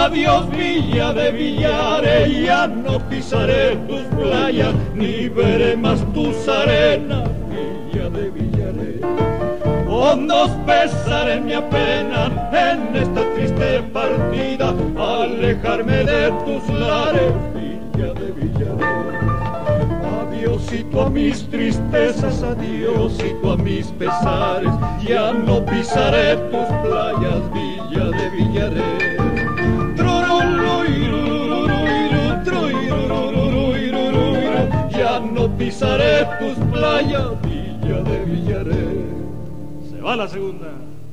Adiós Villa de Villares, ya no pisaré tus playas, ni veré más tus arenas, Villa de Villares. Hondos pesares me apenan en esta triste partida, alejarme de tus lares, Villa de Villares. Adiósito a mis tristezas, adiósito a mis pesares, ya no pisaré tus playas, Villa de Villares. Ya no pisaré tus playas, Villa de Villares. Se va la segunda.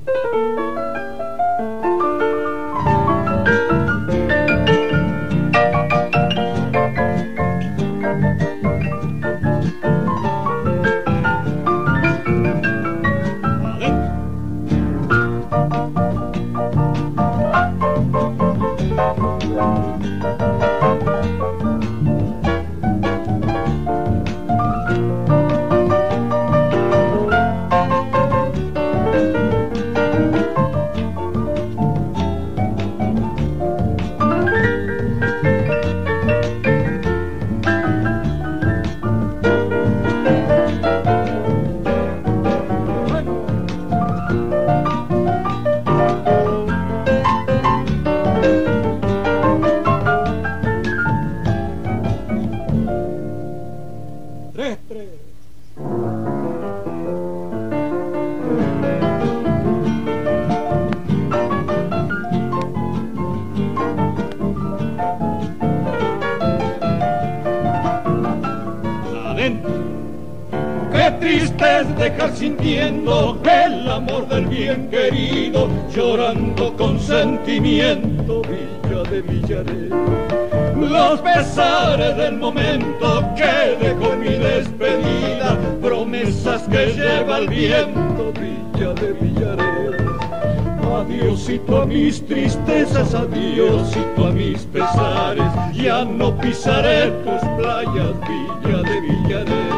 Qué triste es dejar sintiendo el amor del bien querido, llorando con sentimiento, Villa de Villares. Los pesares del momento que dejó mi despedida, promesas que lleva el viento, Villa de Villares. Adiósito a mis tristezas, adiósito a mis pesares, ya no pisaré tus playas, Villa de Villares.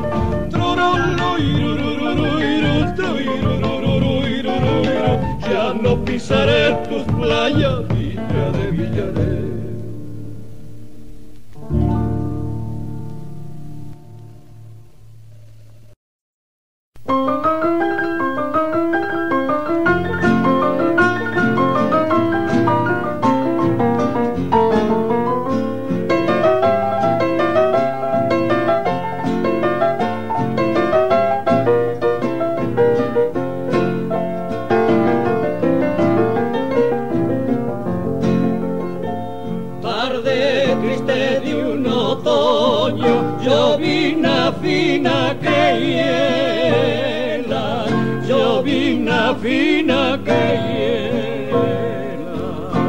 Ya no pisaré tus playas, Villa de Villares. Llovina fina que hiela, llovina fina que hiela.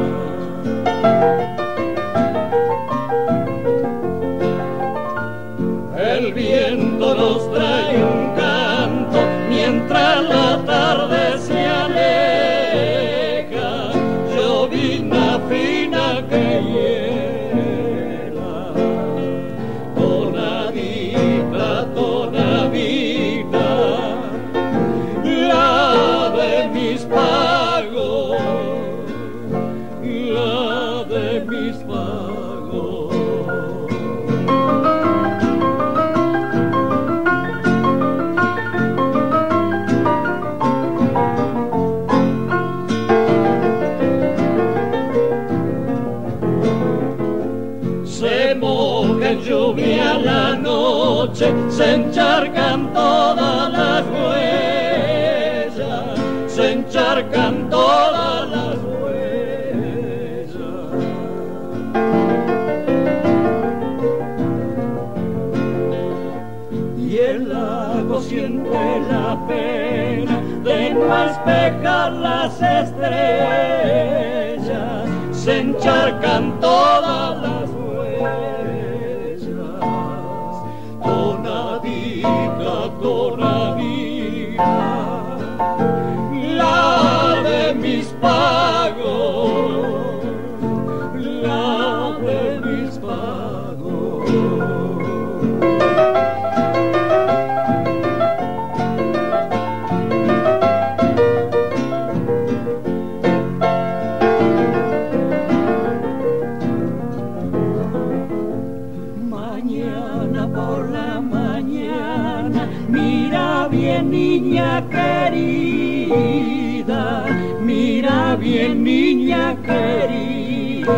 El viento nos trae un canto mientras la tarde se aleja, llovina fina que hiela. Lluvia la noche, se encharcan todas las huellas, se encharcan todas las huellas. Y el lago siente la pena de no espejar las estrellas, se encharcan todas las huellas. Tonadita, la de mis pagos, la de mis pagos. niña querida.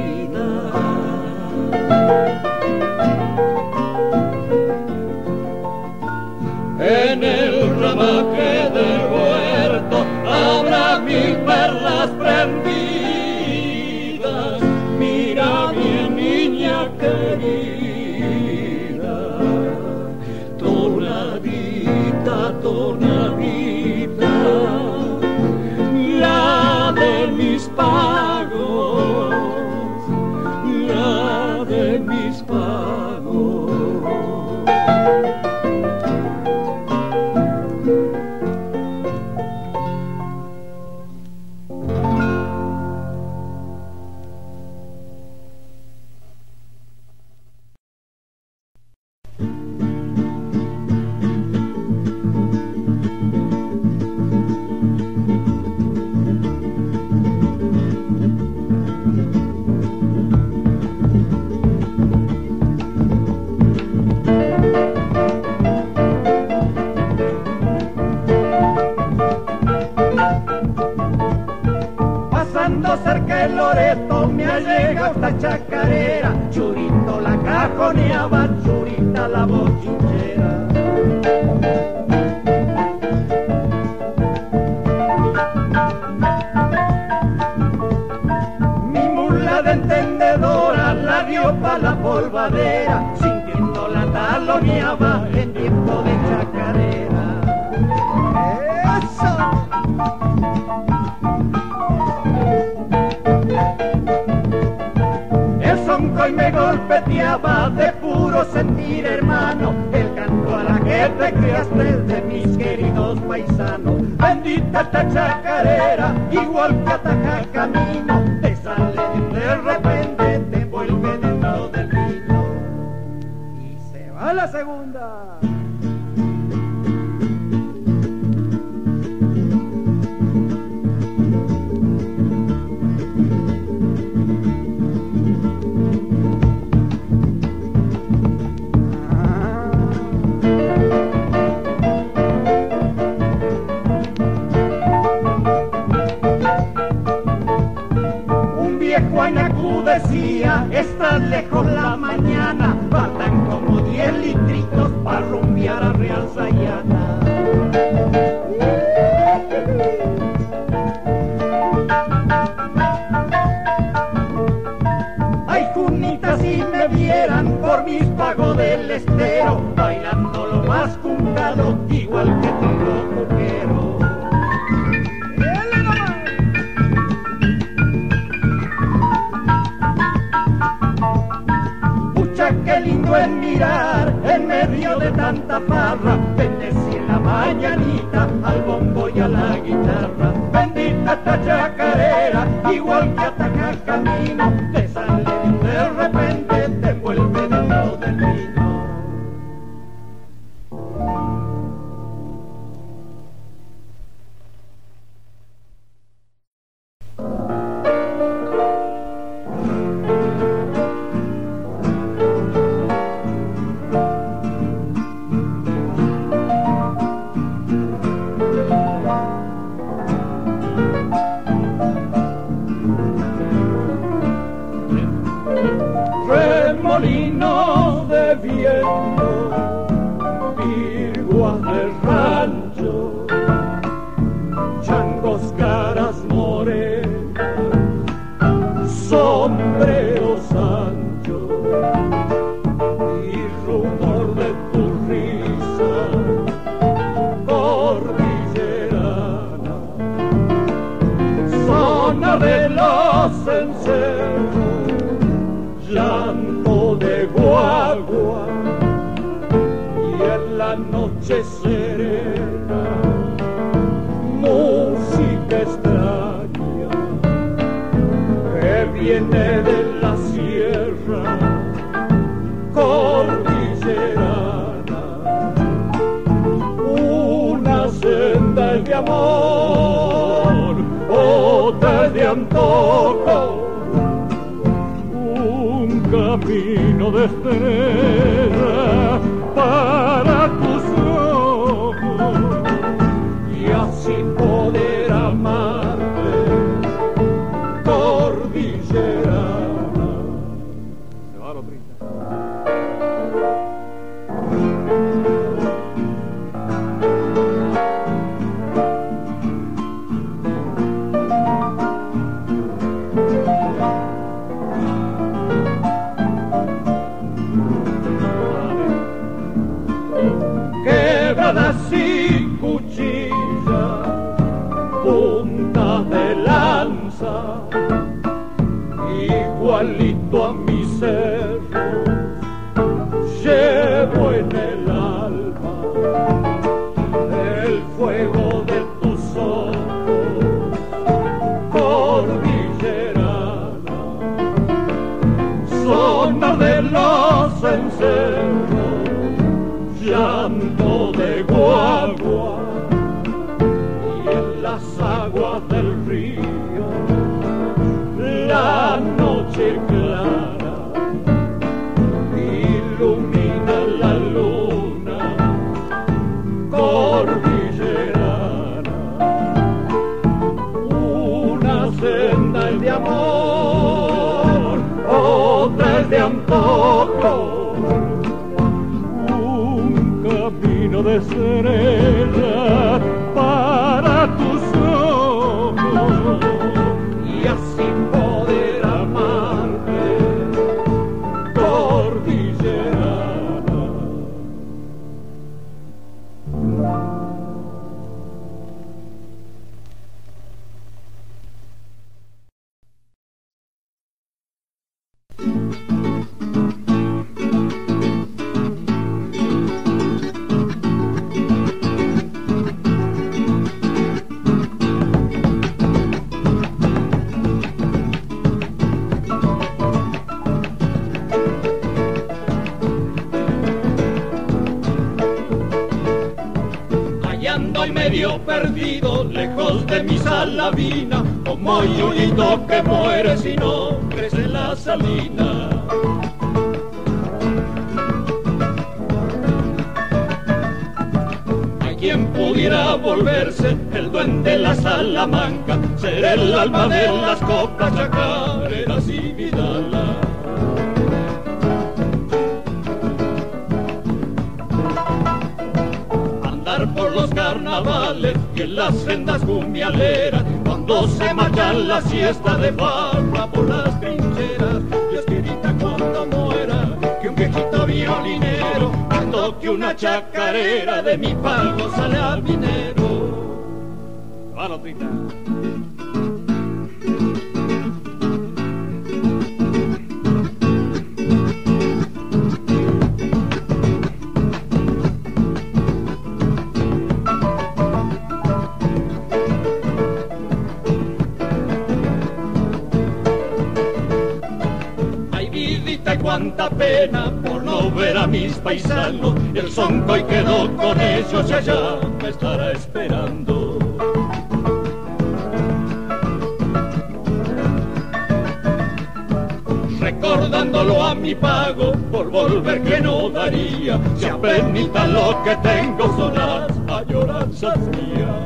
En el ramaje del huerto habrá 1000 perlas prendidas. Mira bien, niña querida, tonadita, tonadita, la de mis pagos, la de mis pagos. Cerca el Loreto me ha llegado esta chacarera, Churito la cajoneaba, Churita la bochinchera. Mi mula de entendedora la dio pa' la polvadera, sintiendo la taloneaba en tiempo de chacarera. ¡Eso! Y me golpeteaba de puro sentir, hermano, el canto a la que te criaste de mis queridos paisanos. Bendita esta chacarera, igual que ataja camino, te sale de repente, te envuelve dentro del vino. Y se va la segunda. Guanacú decía, está lejos la mañana, faltan como 10 litritos para rumbear a Real Sayana. Ay, Junita, si me vieran por mis pagos del estero, bailando lo más juntado, igual que todo coquero. Qué lindo es mirar en medio de tanta farra, bendecir la mañanita al bombo y a la guitarra. Bendita esta chacarera, igual que ataca el camino, te sale de repente, te envuelve dentro del vino. Remolinos de viento, virguas de rancho, changos, caras morenas, sombreros anchos y rumor de tu risa cordillerana, zona de los encerros, llanto de guagua y en la noche serena música extraña que viene de la sierra cordillerana. Una senda de amor, otra de antojo, camino de estrella para tus ojos y así poder amarte con cordillerana. Se va lo triste. Quebradas y cuchillas, puntas de lanza, igualito a mis cerros, llevo en el alma el fuego de tus ojos, cordillerana, sonar de los encerros, llanto de guagua, y en las aguas del río la noche clara ilumina la luna cordillerana. Una senda es de amor, otra es de antojo, camino de serena para tus ojos, y así poder amarte, cordillerana. Ando medio perdido, lejos de mi Salavina, como yuyito que muere si no crece la salina. Hay quien pudiera volverse el duende de la Salamanca, ser el alma de las coplas chacareras y vidalas. Por los carnavales y en las sendas cumbialeras, cuando se marcha la siesta de barba por las trincheras. Dios querita cuando muera, que un viejito violinero me toque una chacarera, de mi pago sale a minero. Va lo triste. Cuánta pena por no ver a mis paisanos, el soncoy quedó con ellos y allá me estará esperando. Recordándolo a mi pago, por volver que no daría, si apenita lo que tengo son las añoranzas mías.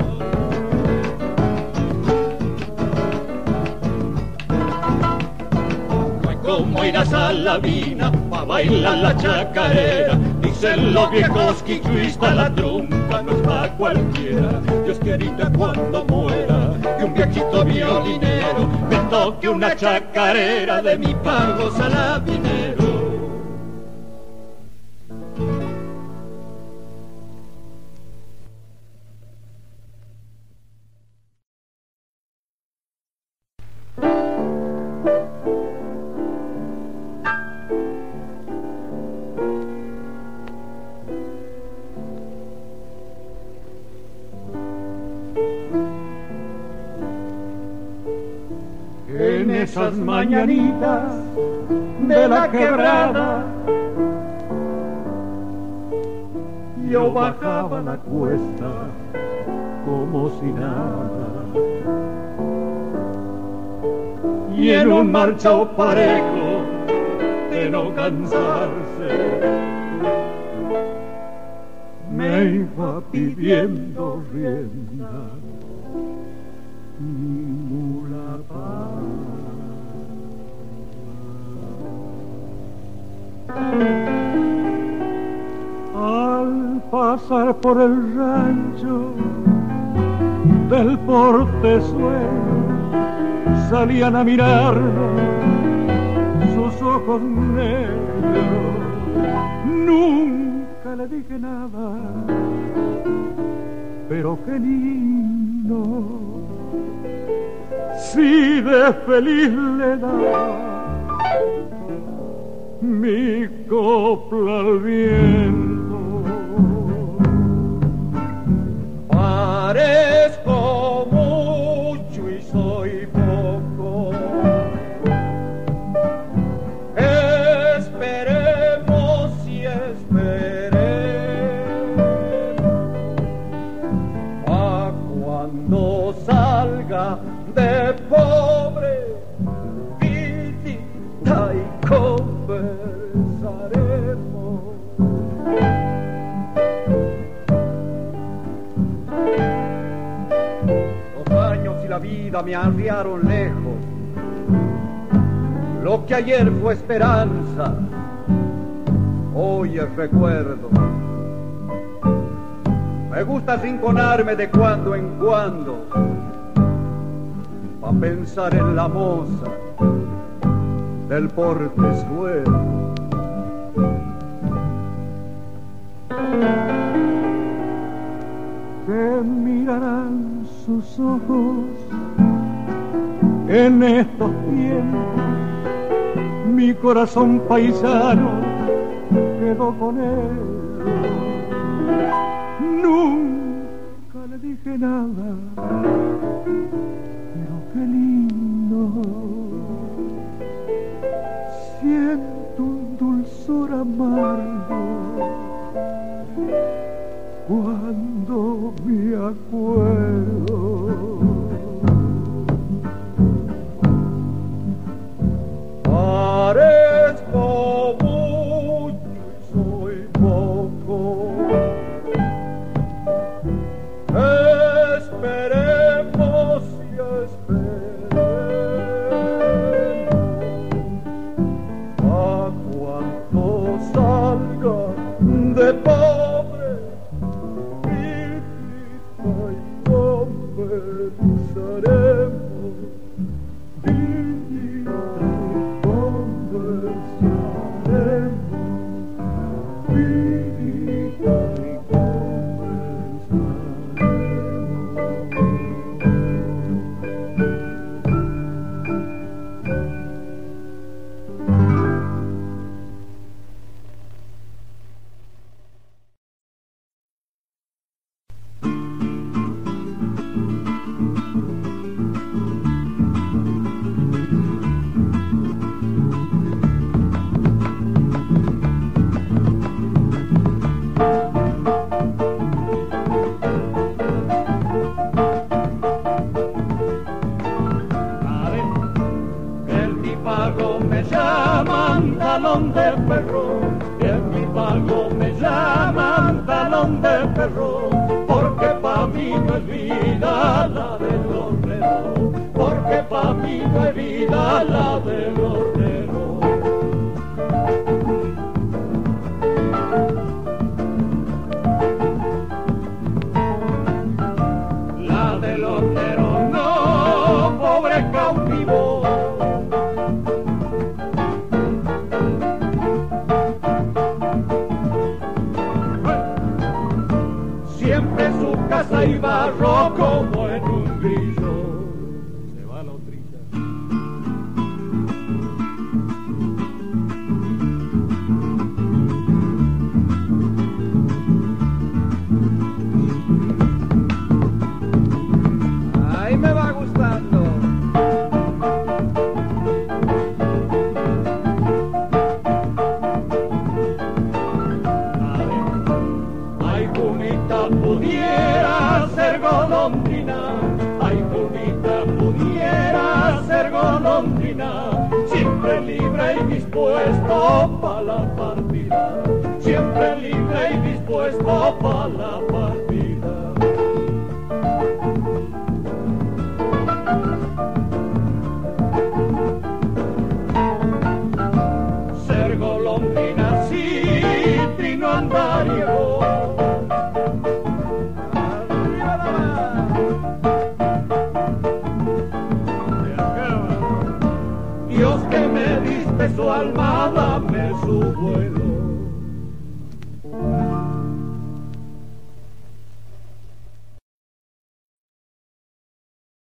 Como ir a Salavina pa' bailar la chacarera, dicen los viejos que chuista la trompa no es pa' cualquiera. Dios querida cuando muera, que un viejito violinero me toque una chacarera, de mi pago salavinero. En esas mañanitas de la quebrada, yo bajaba la cuesta como si nada, y en un marchao parejo de no cansarse me iba pidiendo rienda mi mula paz. Al pasar por el rancho del portezuelo salían a mirarnos sus ojos negros. Nunca le dije nada, pero qué lindo, si de feliz le daba mi copla al viento. Parezco mucho y soy poco, esperemos y esperemos a cuando salga de pobre vidita y conversaremos. Los años y la vida me arriaron lejos. Lo que ayer fue esperanza, hoy es recuerdo. Me gusta arrinconarme de cuando en cuando pa' pensar en la moza del portezuelo. Que mirarán sus ojos en estos tiempos. Mi corazón paisano quedó con él. Nunca le dije nada, pero qué lindo. Siento un dulzor amargo cuando me acuerdo. Parezco mucho y soy poco, esperemos y esperemos a cuando salga de pobre vidita y conversaremos. Talón de perro, en mi pago me llaman talón de perro, porque pa' mí no es vida la del hornero, porque pa' mí no es vida la del hornero. La del hornero no, pobre cautivo. Siempre su casa y barro como en un grillo. Se va la otrita. Ahí me va gustando. Pudiera ser golondrina, ay Julita, pudiera ser golondrina, siempre libre y dispuesto pa' la partida, siempre libre y dispuesto pa' la partida. Ser golondrina de su alma, dame su vuelo.